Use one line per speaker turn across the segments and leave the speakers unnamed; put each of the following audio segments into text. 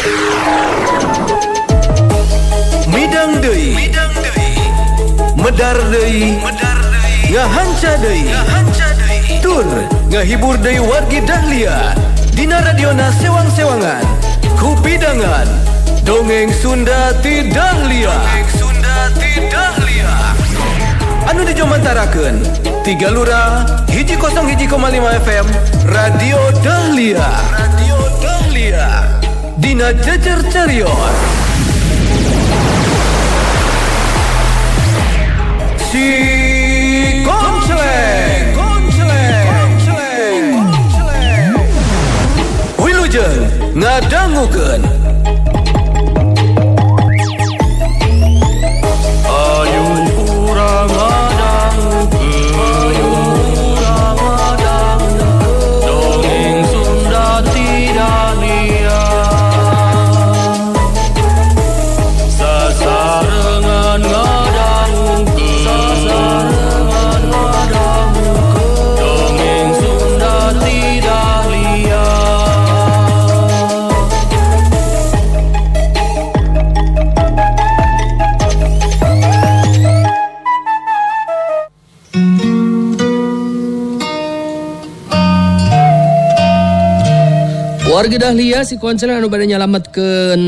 Midang deui, medar deui, ngahanca deui, tur ngahibur deui wargi Dahlia dina radiona sewang-sewangan ku bidangan dongeng Sunda ti Dahlia. Anu dijomantarakeun 3 Lura 101,5 FM Radio Dahlia. Dina jejer carios si Konceleng Wilujeng ngadangukeun ayo urang ngadangukeun dongeng Sunda ti Dahlia. Sasarengan ngadangukeun dongeng Sunda ti Dahlia.
Warga Dahlia si Konceleng anu bade nyalametkeun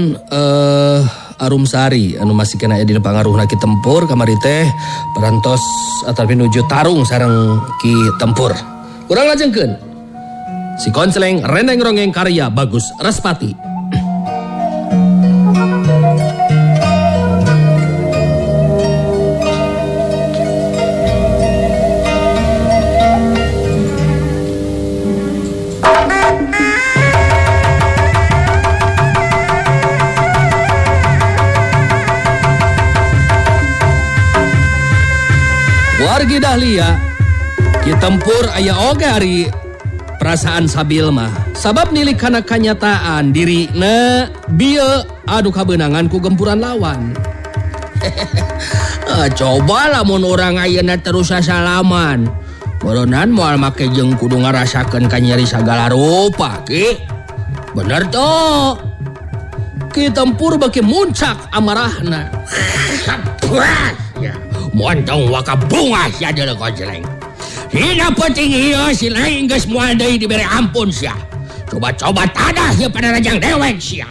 Arum Sari anu masih kena aya dina pangaruhna Ki Tempur kamari teh parantos atapi nuju tarung sareng Ki Tempur. Urang lajengkeun si Konceleng rendeng ronggeng karya Bagus Raspati. Wargi Dahlia Ki Tempur aya oge ari perasaan sabil mah sabab nilik kana kanyataan dirina bieu adu kabeunangan ku gempuran lawan. Coba lamun urang ayeuna terus sasalaman beureunnan moal make jeung kudu ngarasakeun kanyeri sagala rupa Ki. Bener toh Ki Tempur beki muncak amarahna. Montong waka bunga sia deuleu Konceleng. Dina penting ieu si lain geus moal deui dibere ampun sia. Coba-coba tadah ieu pada rajang dewek sia.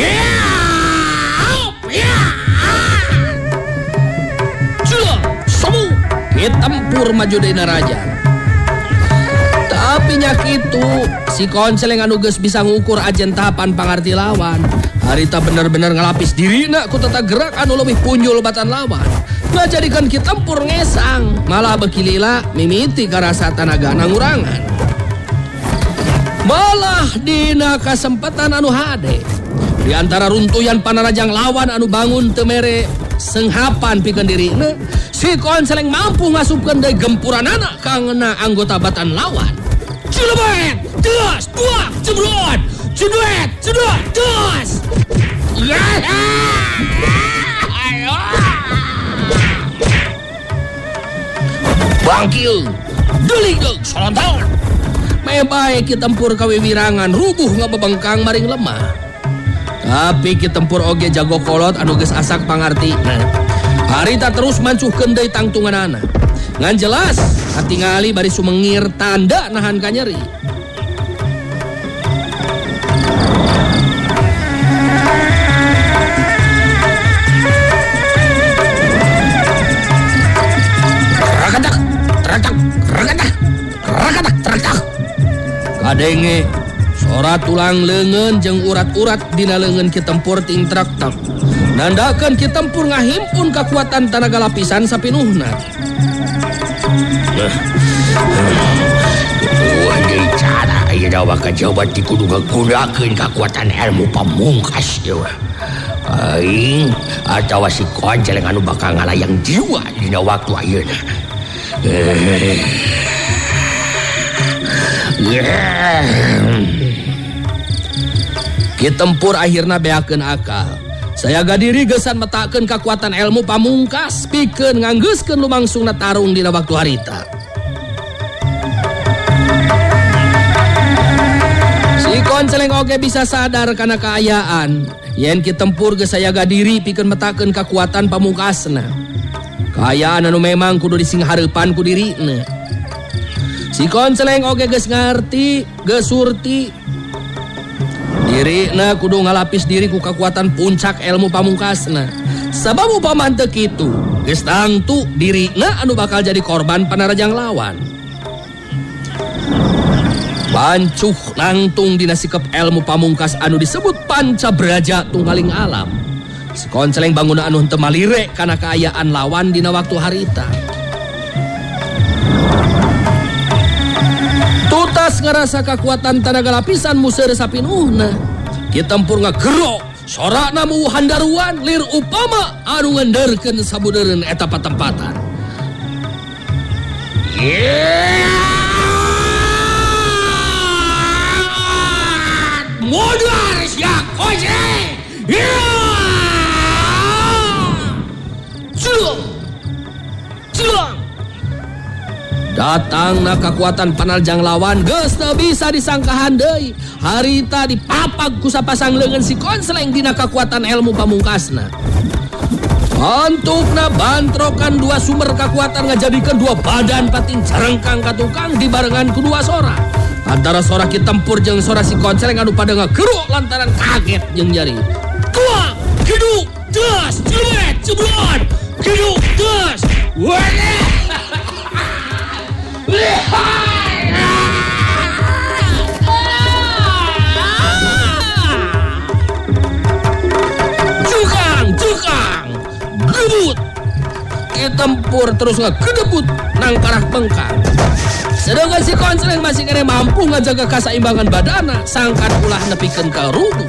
Cula, semu Ki Tempur maju deui na rajang. Tapi nya kitu si Konceleng anu geus bisa ngukur ajen tahapan pangarti lawan. Harita bener-bener ngelapis dirina ku tata gerak anu leuwih punjul batan lawan. Ngajadikeun Ki Tempur ngesang, malah beki lila mimiti karasa tanaga nangurangan. Malah dina kasempatan anu hade di antara runtuyan panarajang lawan anu bangun teu mere senghapan pikeun dirina, si Konceleng mampu ngasupkeun deui gempuranana ka ngeuna anggota batan lawan. Cilebet, deus, buak, jebrot, ceduet, cedot, deus. Bangkil, delik solontaon. Mebae Ki Tempur kawiwirangan rubuh ngabebengkang maring lemah. Tapi Ki Tempur oge jago kolot anu geus asak pangartina. Harita terus mancuhkeun deui tangtunganana. Ngan jelas hatingali bari sumengir tanda nahan kanyeri. Rakadak. Kadenge sorat tulang leungeun jeung urat-urat dina leungeun Ki Tempur ting trak-tak. Nandakeun Ki Tempur ngahimpun kakuatan tanaga lapisan sapinuhna. Wah, deui cara ieu dawa kajabat dikudu ngagunakeun kakuatan ilmu pamungkas teh. Aing atawa si Konceleng anu bakal ngalayang jiwa dina waktu ayeuna. Ki Tempur akhirna beakeun akal. Saya gadiri gesan metakeun kakuatan ilmu pamungkas pikeun nganggeuskeun lumangsungna tarung dina waktu harita. Si Konceleng oge bisa sadar karena keayaan. Yen kitempur geus sayaga diri pikeun metakeun kekuatan pamungkasna. Keayaan anu memang kudu disinghareupan ku dirina. Si Konceleng oge geus ngarti, geus surti. Dirina kudu ngalapis diri ku kekuatan puncak ilmu pamungkasna. Sabab upama teu kitu, geus tangtu dirina anu bakal jadi korban panarajang lawan. Pancuh nangtung dina sikep ilmu pamungkas anu disebut Pancabraja tunggaling alam. Si Konceleng bangun anu henteu malire kana kaayaan lawan dina waktu harita. Tutas ngarasa kekuatan tenaga lapisan museur sapinuhna. Kitempur ngagero, sorana mu handaruan lir upama anu ngendeurkeun sabudeureun eta patempatan. Modar siak oje. Cilang. Datangna kekuatan panaljang lawan geus teu bisa disangkahan deui. Harita dipapag ku sapasang leungeun si Konceleng dina kekuatan ilmu pamungkasna. Antukna bantrokan dua sumber kekuatan ngajadikeun dua badan pating jarengkang ka tukang dibarengan ku dua sora. Antara sora kitempur jeung sora si Konceleng anu pada ngagero lantaran kaget jeung nyari. Kuak, kiduk, das, jelek, ceblon, kiduk, das, wene. Cukang, gebut. Kitempur terus ngegedebut nang karah bengkang. Sedangkan si Konceleng masih kene mampu ngajaga kasaimbangan badana, sangkan ulah nepikeun ka rubuh.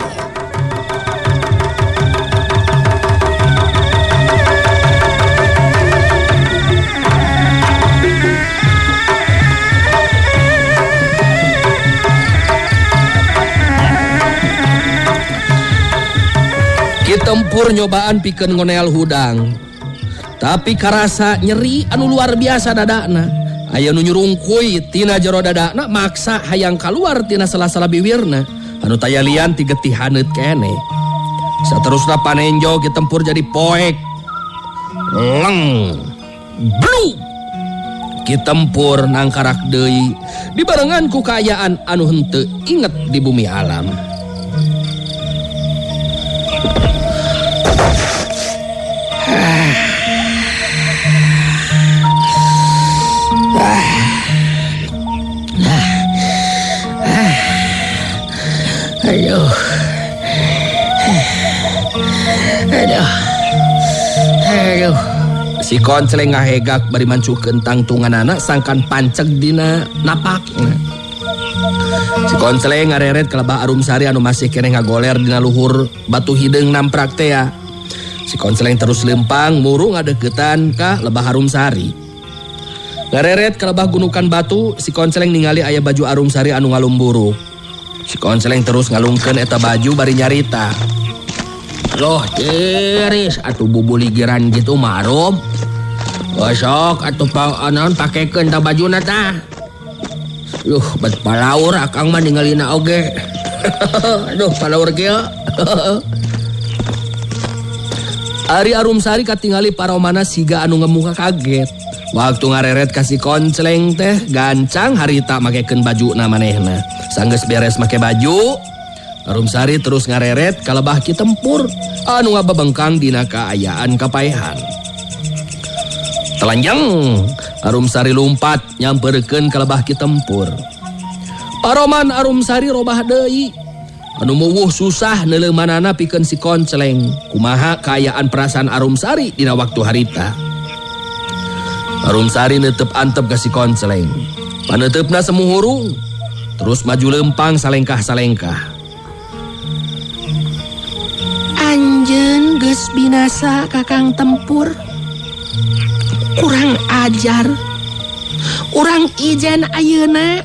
Kitempur nyobaan pikeun ngoneal hudang. Tapi karasa nyeri anu luar biasa dadana. Aya nu nyurungkuy tina jero dadana maksa hayang kaluar tina sela-sela bibirna anu taya lian ti getih haneut kene. Saterusna panenjo kitempur jadi poek. Leng. Blue. Kitempur nangkarak deui dibarengan ku kaayaan anu henteu inget di bumi alam. Aduh. Si Konceleng ngahegak bari mancukeun tangtunganana sangkan panceg dina napakna. Si Konceleng ngareret kalebah Arumsari anu masih kene ngagoler dina luhur batu hideung namprak teh. Si Konceleng terus lempang muru ngadeukeutan ka lebah Arumsari. Ngareret kalebah gunukan batu, si Konceleng ningali aya baju Arumsari anu ngalumburuk. Si Konceleng terus ngalungkeun eta baju bari nyarita. Loh tiris atuh bubuligiran gitu marum. Gosok atuh naon pakekeun ta bajuna tah. Bet palaur akang mah ningalina oge. Aduh palaur kieu. Ari Arumsari katingali paromana siga anu ngemuka kaget. Waktu ngareret ka si Konceleng teh gancang harita makekeun bajuna manehna. Sanggeus beres make baju, Arumsari terus ngareret kalebah Kitempur anu ngababengkang dina kaayaan kapaehan. Telanjang, Arumsari lumpat nyamperkeun kalebah Kitempur. Paroman Arumsari robah deui. Anu muwuh susah neuleumanana pikeun si Konceleng. Kumaha kaayaan perasaan Arumsari dina waktu harita. Arumsari neuteup antep ka si Konceleng. Paneteupna semuhurung. Terus maju lempang salengkah-salengkah.
Anjeun geus binasa Kakang Tempur. Kurang ajar. Urang ijen ayeuna.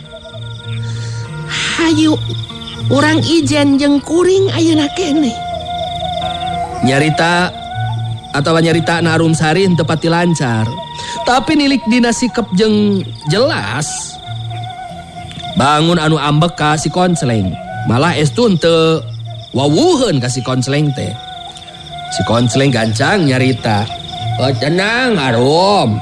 Hayu urang ijen jeung kuring ayeuna keneh.
Nyarita na Arumsari henteu pati lancar. Tapi nilik dina sikep jeung jelas. Bangun anu ambek ka si Konceleng. Malah estun teu wawuheun ka si Konceleng teh. Si Konceleng gancang nyarita. Tenang Arum.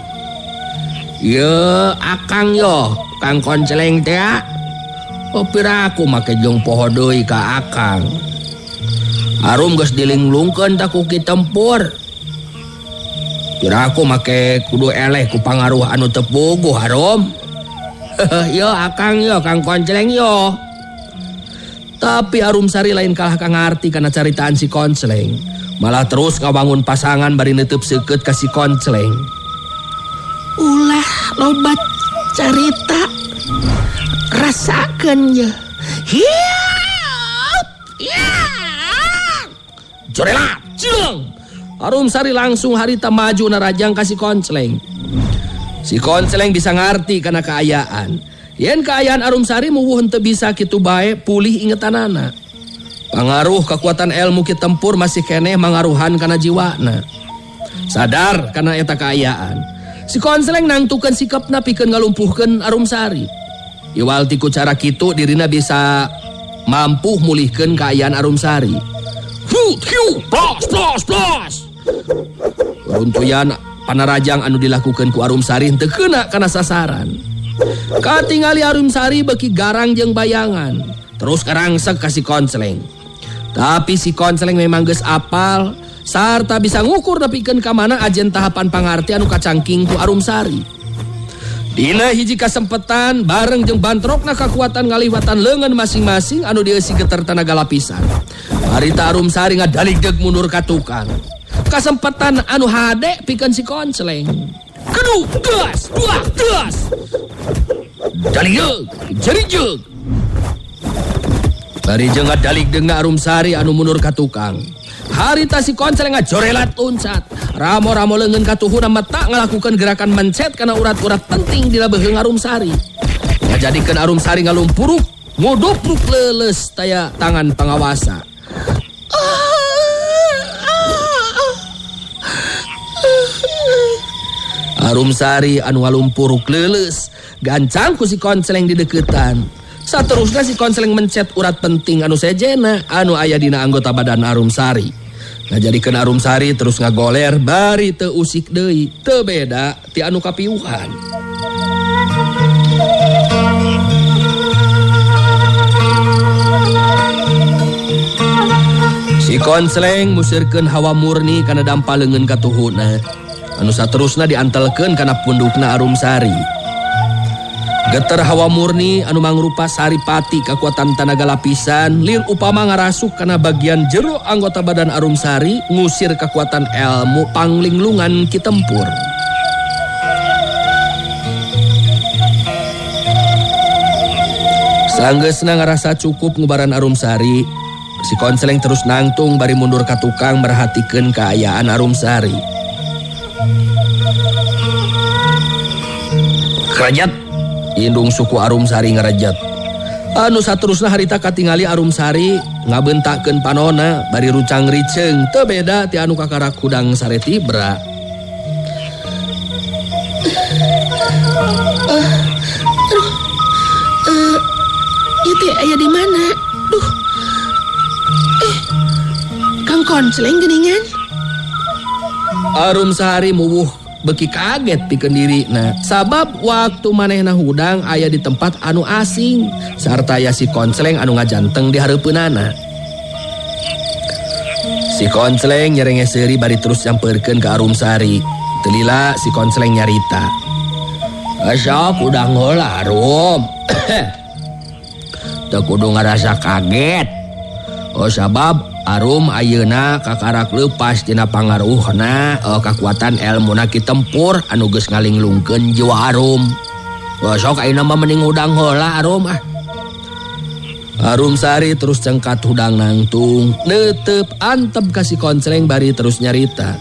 Ye akang yo Kang Konceleng teh. Piraku make jeung poho deui ka akang. Arum geus dilinglungkeun ta ku Ki Tempur. Piraku make kudu eleh ku pangaruh anu teu puguh Arum. Yo akang yo Kang Konceleng yo. Tapi Arum Sari lain kalah kangarti kana caritaan si Konceleng. Malah terus ngawangun pasangan bari neuteub seukeut ka si Konceleng.
Ulah loba carita. Rasakeun ye. Hiap.
Jorela, jeung. Arum Sari langsung harita maju narajang ka si Konceleng. Si Konceleng bisa ngarti kana kaayaan. Yen kaayaan Arum Sari muwuh henteu bisa kitu bae pulih ingetanana. Pangaruh kekuatan ilmu Ki Tempur masih keneh mangaruhan kana jiwana. Sadar kana eta kaayaan. Si Konceleng nangtukeun sikapna pikeun ngalumpuhkeun Arum Sari. Iwal ti ku cara kitu dirina bisa mampu mulihkeun kaayaan Arum Sari. Plos. Runtuyan panarajang anu dilakukeun ku Arum Sari teu keuna kana sasaran. Katingali Arum Sari beki garang jeung bayangan. Terus karangsek ka si Konceleng. Tapi si Konceleng memang geus apal sarta bisa ngukur nepikeun ka mana ajen tahapan pangarti anu kacangking ku Arum Sari. Dina hiji kasempetan bareng jeung bantrokna kakuatan ngaliwatan leungeun masing-masing anu dieusi geter tenaga lapisan. Harita Arum Sari ngadaligdeg mundur ka tukang. Kasempetan anu hade pikeun si Konceleng. Kedu, gas, gas. Daligdeg, jerijeug. Bari jeung ngadaligdeugna Arum Sari anu mundur ka tukang. Harita si Konceleng ngajorelat uncat. Ramo-ramo leungeun katuhuna mata ngalakukeun gerakan mencet kana urat-urat penting dina beheung Arum Sari. Ngajadikeun Arum Sari ngalumpuruk, ngodopruk leuleus taya tangan pangawasa. Arum Sari anu ngalumpuruk leuleus, gancang ku si Konceleng di deukeutan. Saterusna si Konceleng mencet urat penting anu sejena anu aya dina anggota badan Arum Sari. Ngajadikeun Arum Sari terus ngagoler bari teu usik deui, teu beda ti anu kapiuhan. Si Konceleng musirkeun hawa murni kana dampal leungeun katuhuna. Anu saterusna diantelkeun kana pundukna Arum Sari. Geter hawa murni anu mangrupa saripati kakuatan tenaga lapisan lir upama ngarasuk kana bagian jero anggota badan Arum Sari ngusir kekuatan ilmu panglinglungan Ki Tempur. Sanggeusna ngarasa cukup ngubaran Arum Sari, si Konceleng terus nangtung bari mundur ka tukang merhatikeun kaayaan Arum Sari. Kerajat indung suku Arum Sari ngerejat. Anu saterusna harita katingali Arum Sari ngabeuntakeun panona bari rucang riceung teu beda ti anu kakarak hudang sare tibra.
Itu aya di mana? Duh. Kang Konceleng geuningan.
Arum Sari muwuh beki kaget pikeun dirina sabab waktu manehna hudang aya di tempat anu asing sarta aya si Konceleng anu ngajanteng di hareupeunana. Si Konceleng nyerenge seuri bari terus nyampeurkeun ka Arum Sari. Teu lila si Konceleng nyarita. Sok udang heula Arum. Teu kudu ngarasa kaget. Sabab Arum ayeuna kakarak leupas tina pangaruhna kakuatan ilmuna Ki Tempur anu geus ngalinglungkeun jiwa Arum. Sok ayeuna mah mending hudang heula Arum ah. Arum Sari terus cengkat hudang nangtung, neuteub antep ka si Konceleng bari terus nyarita.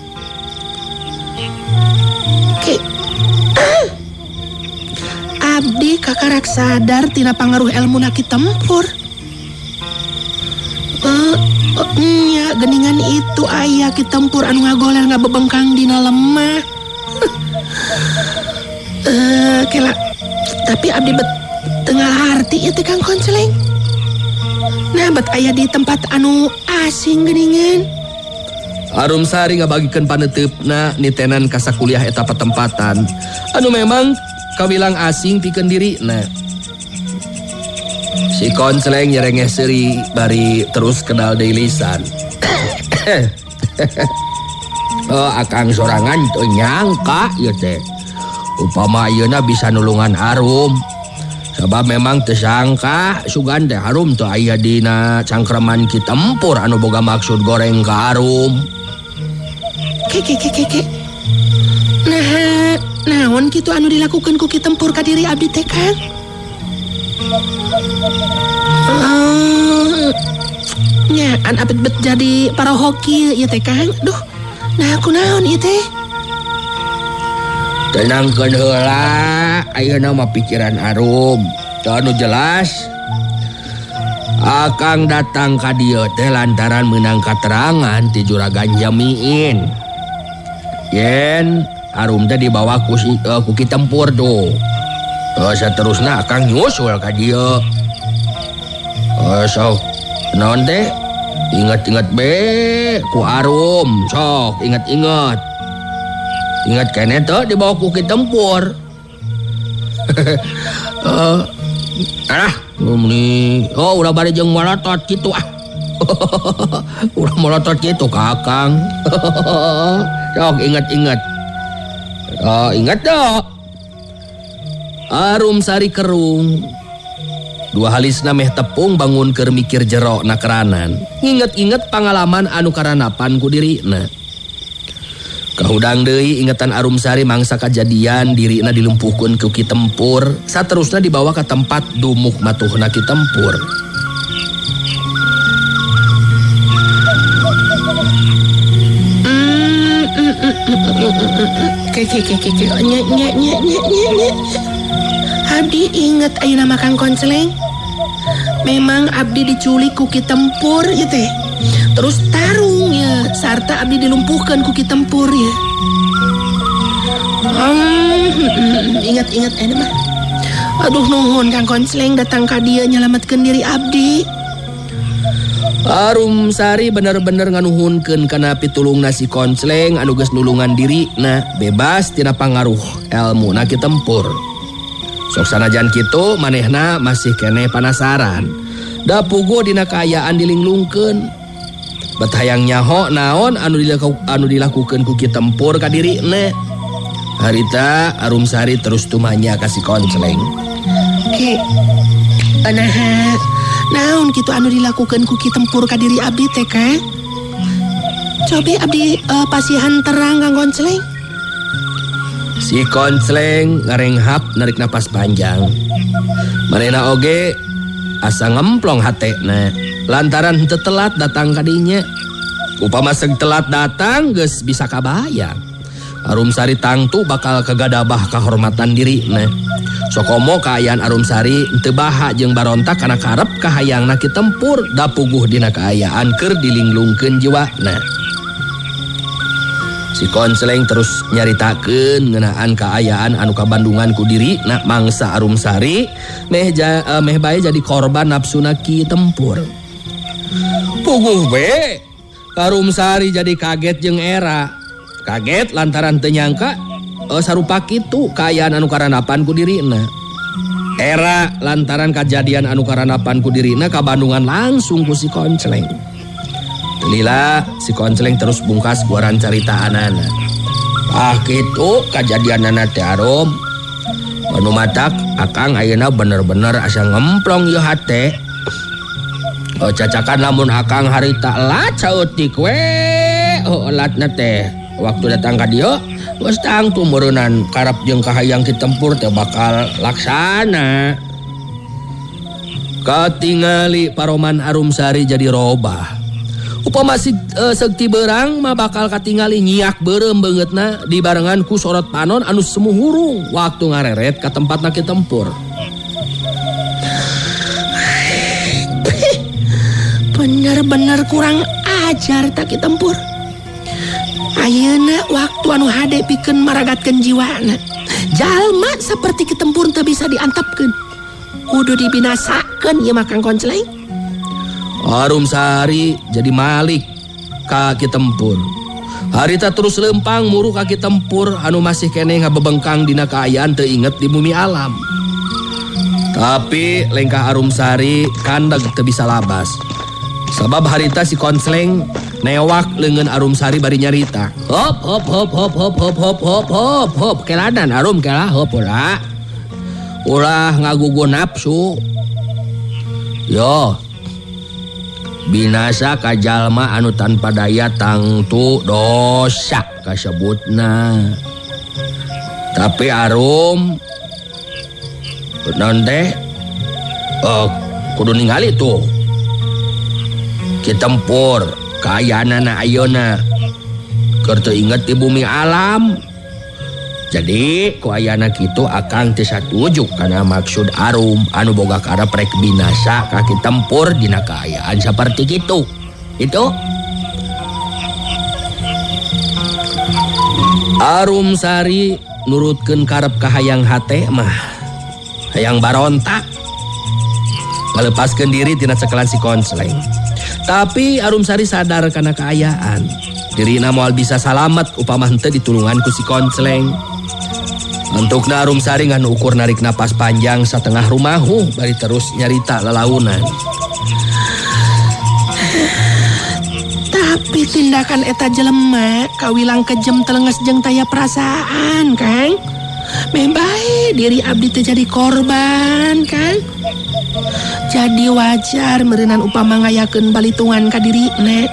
Abdi kakarak sadar tina pangaruh ilmuna Ki Tempur. Nya geningan itu aya Ki Tempur anu ngagoler ngabebengkang dina lemah. Kela tapi abdi teu ngarti ieu teh Kang Konceleng. Nah bet aya di tempat anu asing geningan.
Arum Sari ngabagikeun paneteupna nitenan ka sakuliah eta patempatan anu memang kawilang asing pikeun dirina. Si Konceleng nyerengeh seuri bari terus kenal deui lisan. Oh, akang sorangan teu nyangka ieu teh. Upama ayeuna bisa nulungan Arum. Sabab memang teu sangka sugan teh Arum teu aya dina cangkreman Ki Tempur anu boga maksud goreng ka Arum.
Ke. Nah, naon kitu anu dilakukeun ku Ki Tempur ka diri abdi teh, Kang? Nyaan abet bet jadi parohoki ieu teh, Kang. Duh. Nah, kunaon ieu teh?
Tenangkeun heula, ayeuna mah pikiran Arum. Teu anu jelas. Akang datang ka dieu teh lantaran meunang katerangan ti Juragan Jamiin. Yen Arum teh dibawa ku Ki Tempur tuh. Saterusna akang nyusul ka dieu. Sok naon teh? Ingat-ingat be ku Arum, sok ingat-ingat. Ingat kene teh dibawa ku Ki Tempur. Ulah bari jeung molotot kitu ah. Ulah molotot kitu Kakang. Sok ingat-ingat. Ingat dah. Arum Sari kerung. Dua halisna meh tepung bangun keur mikir jero na keranan. Inget-inget pangalaman anu karanapan ku dirina. Kahudang deui ingetan Arum Sari mangsa kajadian dirina dilumpuhkeun ku Ki Tempur, saterusna dibawa ke tempat dumuk matuhna Ki Tempur.
Abdi inget ayeuna mah Kang Konceleng. Memang abdi diculik ku Ki Tempur ya teh. Terus tarung ya sarta abdi dilumpuhkeun ku Ki Tempur ya. Ingat-ingat mah. Aduh nuhun Kang Konceleng datang ka dieu nyalametkeun diri abdi.
Arum Sari bener-bener nganuhunkeun kana pitulungna si Konceleng anu geus nulungan dirina bebas tina pangaruh elmuna Ki Tempur. Sok sanajan kitu manehna masih keneh panasaran. Da puguh dina kaayaan dilinglungkeun. Bet hayang nyaho naon anu dilakukeun ku Ki Tempur ka dirina. Harita Arum Sari terus tumanya ka si Konceleng.
Ki, naon kitu anu dilakukeun ku Ki Tempur ka diri abdi teh, Kang? Cobi abdi pasihan terang Kang Konceleng.
Si Konceleng ngarenghap narik napas panjang. Manehna oge asa ngemplong hatena lantaran teu telat datang ka dinya. Upama seug telat datang geus bisa kabayang. Arum Sari tangtu bakal kagadabah kahormatan dirina. Sokomo kaayaan Arum Sari teu baha jeung barontak kana karep kahayangna Ki Tempur da puguh dina kaayaan keur dilinglungkeun jiwana. Si Konceleng terus nyaritakeun ngeunaan kaayaan anu kabandungan ku dirina mangsa Arum Sari meh bae jadi korban nafsuna Ki Tempur. Puguh be Arum Sari jadi kaget jeung era. Kaget lantaran teu nyangka sarupa kitu kaayaan anu karanapan ku dirina. Era lantaran kajadian anu karanapan ku dirina kabandungan langsung ku si Konceleng. Lila si Konceleng terus bungkas guaran caritaanana. Kitu kajadianana teh Arum. Anu matak akang ayeuna bener-bener asa ngemplong ieu hate. Cacakan lamun akang harita lat saeutik we latna teh. Waktu datang ka dieu geus tangtu meureunnan karep jeung kahayang Ki Tempur teh bakal laksana. Katingali paroman Arum Sari jadi robah. Upama sekti beurang mah bakal katingali nyiak beureum beungeutna dibarengan ku sorot panon anu semu hurung waktu ngareret ka tempatna Ki Tempur.
Bener-bener kurang ajar tak Ki Tempur. Ayeuna waktu anu hade pikeun maragatkeun jiwana. Jalma saperti Ki Tempur teu bisa diantepkeun. Kudu dibinasakeun ieu mah Kang Konceleng.
Arumsari jadi malik kaki tempur. Harita terus lempang muruh kaki tempur anu masih kene ngabebengkang dina kaayaan teu inget di bumi alam. Tapi lengkah Arumsari kandeg teu bisa labas. Sabab harita si Konsleng newak leungeun Arumsari bari nyarita. Hop hop hop hop hop hop hop hop hop hop keladan Arum kela hop ulah. Ulah ngagugu nafsu. Yo. Binasa ka jalma anu tanpa daya tangtu dosa kasebutna. Tapi Arum naon teh kudu ningali tuh ki tempur kaayana ayeuna keur teu inget di bumi alam. Jadi ku ayana kitu akang teu satuju kana maksud Arum anu boga karep rek binasa kaki tempur dina kaayaan saperti kitu. Itu Arumsari nurutkeun karep ka hayang hate mah hayang barontak melepaskeun diri tina cekelan si Konsleng. Tapi Arumsari sadar kana kaayaan dirina moal bisa salamet upama henteu ditulungan ku si Konsleng. Untukna Arumsari ngan ukur narik napas panjang satengah rumahu bari terus nyarita lalaunan.
Tapi tindakan eta jelema kawilang kejem telenges jeung taya perasaan, Kang. Meh bae diri abdi teh jadi korban, Kang. Jadi wajar meureunnan upama ngayakeun balitungan ka dirina.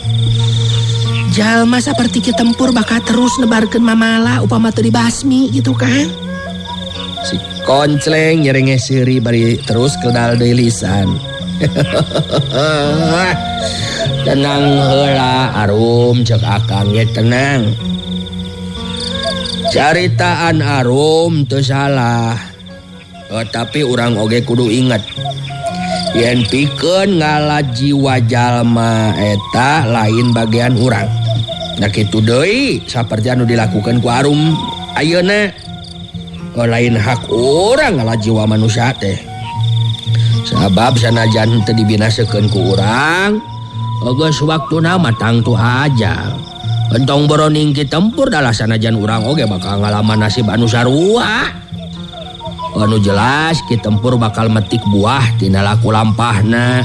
Jalma saperti ki tempur bakal terus nebarkeun mamala upama teu dibasmi gitu kan.
Si Konsleng nyerenge seuri bari terus keldal deui lisan. Tenang heula Arum ceuk akang ge tenang. Caritaan Arum teu salah. Tapi urang oge kudu inget yen pikeun ngalajiwa jalma eta lain bagian urang. Nah kitu deui saperti anu dilakukan ku Arum ayeuna lain hak urang ngalajiwa manusia teh. Sabab sanajan teu dibinasakeun ku urang geus waktuna matang tu ajal. Entong boroning ki tempur dalah sanajan urang oge bakal ngalaman nasib anu sarua. Anu jelas ki tempur bakal metik buah tina laku lampahna.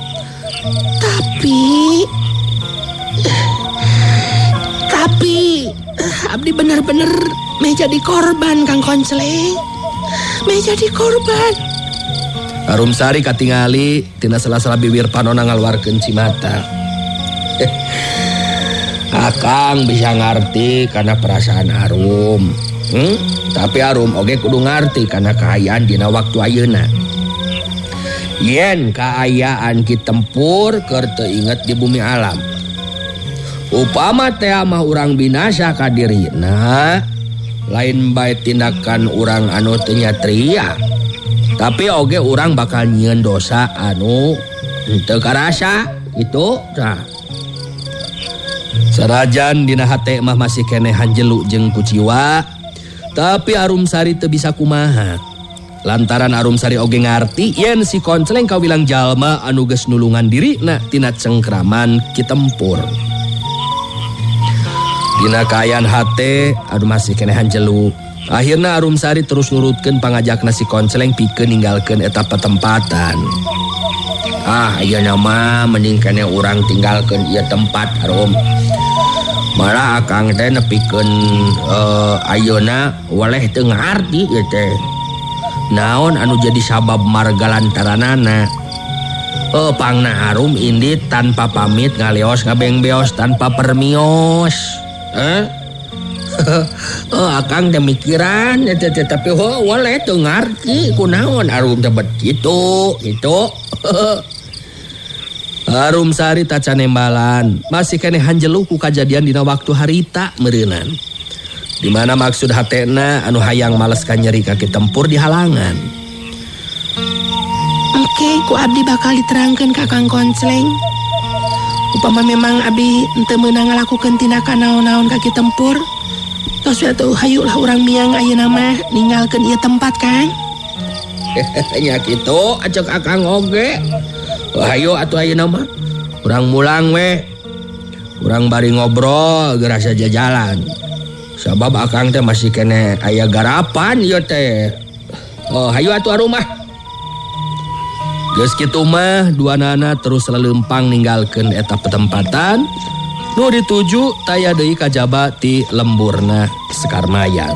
Tapi abdi bener-bener meh jadi korban Kang Konsleng. Meh jadi korban.
Arumsari katingali tina sela-sela bibir panona ngaluarkeun cimata. Akang bisa ngarti karena perasaan Arum. Tapi Arum oge kudu ngarti karena kaayaan dina waktu ayeuna. Yen kaayaan ki tempur keur teu inget di bumi alam. Upama teh mah urang binasa ka dirina, lain bae tindakan urang anu teu nyatria. Tapi oge urang bakal nyieun dosa anu teu karasa itu tah. Sarajan dina hate mah masih keneh hanjelu jeung kuciwa, tapi Arumsari teu bisa kumaha. Lantaran Arumsari oge ngarti yen si Konsleng kawilang jalma anu geus nulungan dirina tina cengkraman ki tempur. Dina kaayaan hate anu masih keneh hanjelu. Akhirna Arumsari terus nurutkeun pangajakna si Konsleng pikeun ninggalkeun eta petempatan. Ayeuna mah mending keneh urang tinggalkeun ieu tempat Arum. Malah akang teh nepikeun ayeuna waleh teu ngarti ieu teh. Naon anu jadi sabab marga lantaranana. Pangna Arum indit tanpa pamit ngaleos ngabengbeos tanpa permios. Akang teh mikiran tapi waleh teu ngarti kunaon Arum teh bet kitu. Arumsari taca nembalan masih keneh hanjelu ku kajadian dina waktu harita meureunan. Di mana maksud hatena anu hayang maleskan nyeri kaki tempur di halangan.
Oke, ku abdi bakal diterangkeun ka Kang Konsleng. Upama memang abdi henteu meunang ngalakukeun tindakan naon-naon kaki tempur, tos atuh hayulah urang miang ayeuna mah ninggalkeun ieu tempat, Kang.
Nya kitu acek akang oge. Ayo atuh ayeuna mah. Urang mulang we. Urang bari ngobrol geura saja jalan. Sabab akang teh masih kene aya garapan ieu teh. Hayu atuh arumah. Geus kitu mah duanana terus lelempang ninggalkeun eta petempatan nu dituju taya deui kajaba ti lemburna Sekar Mayang.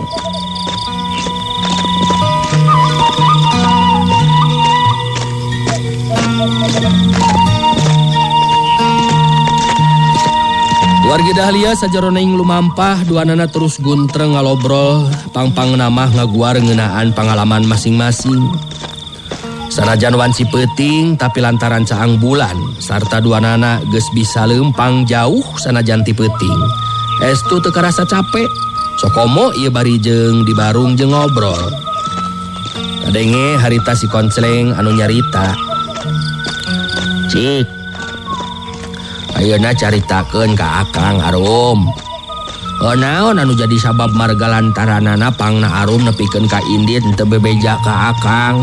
Wargi Dahlia sajaroning lumampah duanana terus guntreng ngalobrol pangpang namah ngaguar ngeunaan pangalaman masing-masing. Sanajan wanci peuting tapi lantaran caang bulan sarta duanana geus bisa leumpang jauh sanajan ti peuting. Estu teu karasa capek. Sokomo ieu bari jeung di barung jeung ngobrol. Kadenge harita si Konsleng anu nyarita. Cik, ayeuna caritakeun ka Akang Arum. Naon anu jadi sabab marga lantaranana pangna Arum nepikeun ka Indit teu bebeja ka Akang.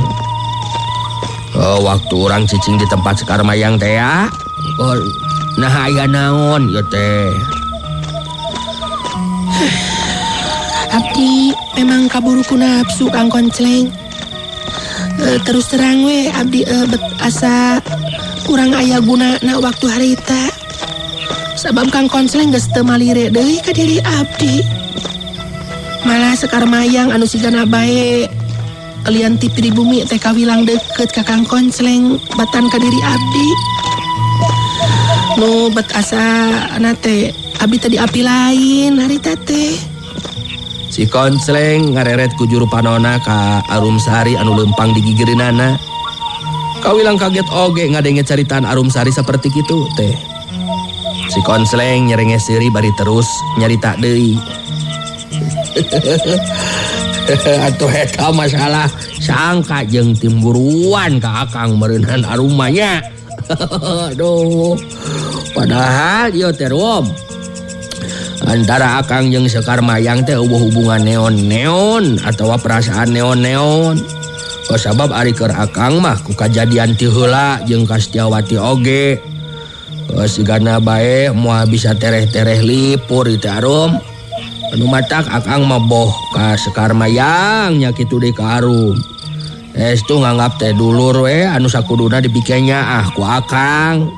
Waktu orang cicing di tempat Sekar Mayang teh ya. Nah aya naon ieu teh?
Abdi memang kaburu ku nafsu Kang Konsleng. Terus terang we abdi bet asa kurang aya gunana waktu harita. Sabab Kang Konsleng geus teu malire deui ka diri abdi. Malah Sekar Mayang anu sigana bae kalian tipi di bumi teh kawilang deket ka Kang Konsleng batan ka diri abdi. Nu bet asa na teh abdi teh di api lain harita teh.
Si Konsleng ngareret ku juru panona ka Arum Sari anu leumpang di gigireunana. Kawilang kaget oge ngadenge caritaan Arum Sari saperti kitu teh. Si Konsleng nyerenge seuri bari terus nyarita deui. Atuh eta masalah sangka jeung timburuan ka Akang meureunan Arumanya. Aduh. Padahal ieu teh Rom. Antara Akang jeung Sekar Mayang teh eueuh hubungan neon-neon atawa perasaan neon-neon. Sabab ari keur Akang mah ku kajadian ti heula jeung ka Setiawati oge. Sigana bae moal bisa tereh-tereh lipur ieu teh Arum. Anu matak Akang mah boh ka Sekar Mayang nya kitu deui ka Arum. Estu nganggap teh dulur we anu sakuduna dipikenya ku Akang.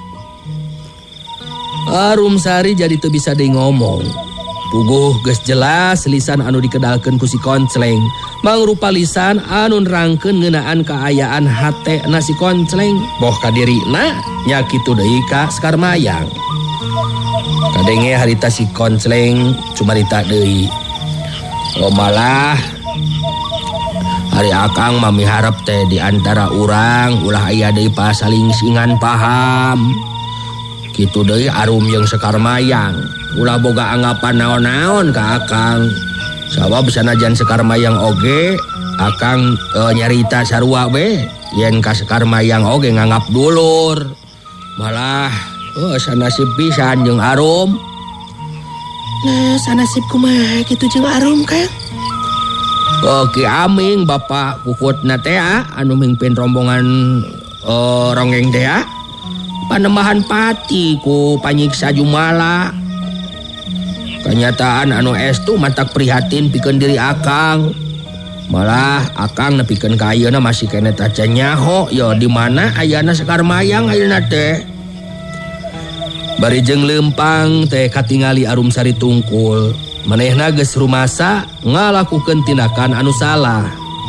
Arum Sari jadi teu bisa deui ngomong. Puguh geus jelas lisan anu dikedalkeun ku si Konsleng mangrupa lisan anu nerangkeun ngeunaan kaayaan hatena si Konsleng boh ka dirina nya kitu deui ka Sekar Mayang. Kadenge harita si Konsleng cumarita deui. Malah hari Akang mah miharep teh di antara urang ulah aya deui pasalingsingan paham. Kitu deui Arum jeung Sekar Mayang ulah boga anggapan naon-naon ka Akang. Sabab sanajan Sekar Mayang oge Akang nyarita sarua we yen ka Sekar Mayang oge nganggap dulur. Malah sanasib pisan jeung Arum.
Nah, sanasib kumaha kitu jeung Arum Kang?
Ki Aming bapak kukutna teh anu mimpin rombongan ronggeng teh panembahan pati ku panyiksa Jumala. Kenyataan anu estu mantak prihatin pikeun diri Akang. Malah Akang nepikeun ka ayeuna masih kene taca nyaho ya di mana ayana Sekar Mayang ayeuna teh. Bari jeung leumpang teh katingali Arum Sari tungkul. Manehna geus rumasa ngalakukeun tindakan anu salah.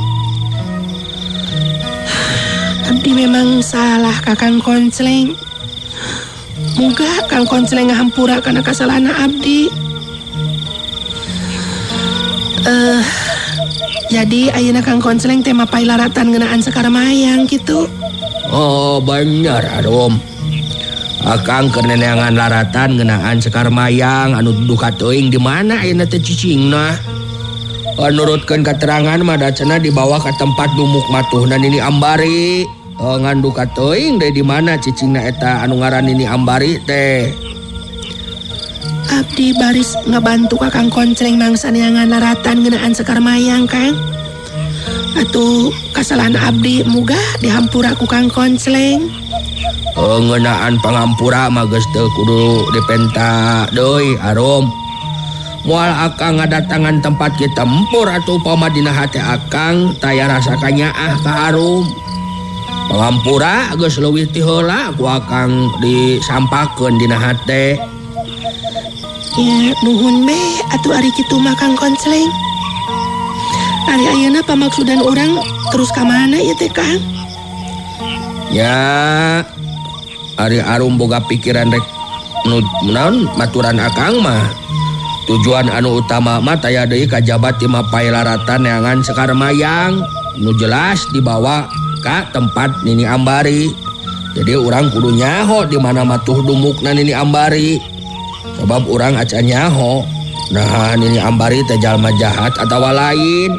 Abdi memang salah ka Kang Konsleng. Muga Kang Konsleng ngahampura kana kasalahanna abdi. Jadi ayeuna Kang Konsleng teh mapai laratan ngeunaan Sekar Mayang kitu.
Bener Arum. Akang keur neneangan laratan ngeunaan Sekar Mayang anu duka teuing di mana ayeuna teh cicingna. Nurutkeun katerangan mah dacana dibawa ka tempat dumuk matuhna Nini Ambari. Ngan duka teuing deui di mana cicingna eta anu ngaran Nini Ambari teh.
Abdi baris ngabantu ka Kang Konsleng mangsa neangan laratan ngeunaan Sekar Mayang Kang. Atuh kasalahan abdi muga dihampura ku Kang Konsleng.
Ngeunaan pangampura mah geus teu kudu dipenta deui Arum. Moal akang ngadatangan tempat kita tempur atuh upama dina hate akang taya rasa kanyaah ka Arum. Pangampura geus leuwih ti heula ku akang disampakeun dina hate.
Ya nuhun be atuh ari kitu mah Kang Konsleng. Ari ayeuna pamaksudan urang terus ka mana ieu teh Kang?
Ya ari Arum boga pikiran rek naon maturan akang mah. Tujuan anu utama mah taya deui kajabat ti mapailaratan neangan Sekar Mayang nu jelas dibawa ka tempat Nini Ambari. Jadi urang kudu nyaho di mana matuh dumukna Nini Ambari. Sebab urang acan nyaho nah Nini Ambari teh jalma jahat atawa lain.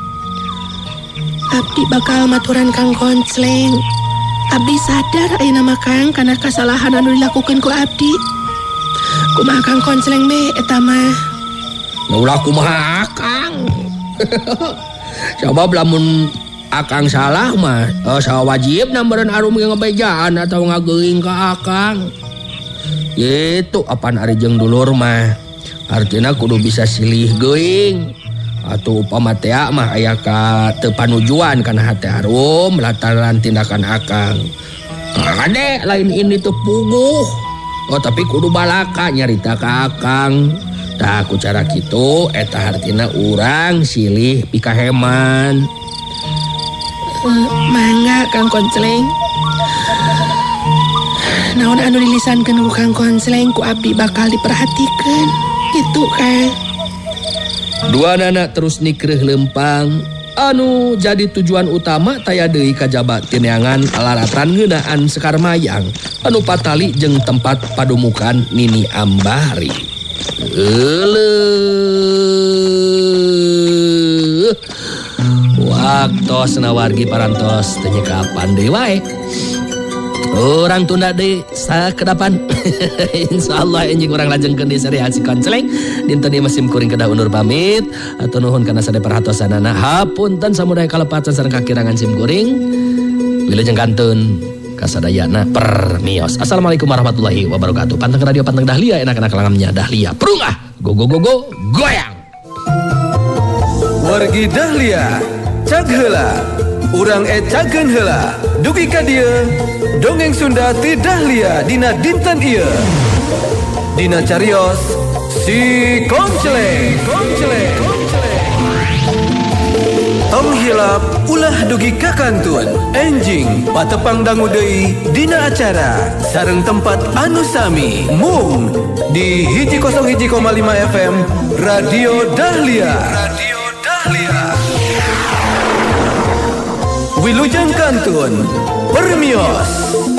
Abdi bakal maturan Kang Konsleng. Abdi sadar ayeuna mah Kang kana kasalahan anu dilakukeun ku abdi. Kumaha Kang Konsleng be eta mah?
Ulah kumaha akang. Sabab lamun akang salah mah sawajib nambereun Arum ngebejaan atau ngageuing ka akang. Gitu apaan ari jeung dulur mah. Artina kudu bisa silih geuing. Atuh upama teh mah aya ka teu panujuan kana hate Arum lantaran tindakan akang. Kade lain ini teu puguh. Oh tapi kudu balaka nyarita ka akang. Tah ku cara kitu eta hartina urang silih pikaheman.
Mangga Kang Konsleng. Naon anu dilisankeun ku Kang Konsleng ku abdi bakal diperhatikeun. Gitu Kang.
Dua anak terus nikreh lempang. Anu jadi tujuan utama taya deui kajabat tineangan alaratan ngeunaan Sekar Mayang anu patali jeung tempat padumukan Nini Ambari. Waktos nawargi parantos teu kapan deui wae. Orang tunda deui sakedapan. Insyaallah enjing urang lajengkeun di sariat si Konsleng. Dinten ieu mesim kuring kedah undur pamit. Atur nuhun kana sade perhatosanana. Hapunten samudaya kalepatan sareng kakirangan sim kuring. Wilujeng kantun kasadayana permios. Assalamualaikum warahmatullahi wabarakatuh. Panteng radio Panteng Dahlia enak-enak langamnya Dahlia. Prungah go go go go goyang.
Wargi Dahlia cag heula. Urang cageun heula. Dugi ka dieu dongeng Sunda ti Dahlia dina dinten ieu. Dina carios si Konsleng. Tong hilap ulah dugi ka kantun. Enjing patepang dangu deui dina acara sareng tempat anu sami mung di 101,5 FM Radio Dahlia. Wilujeng kantun permios.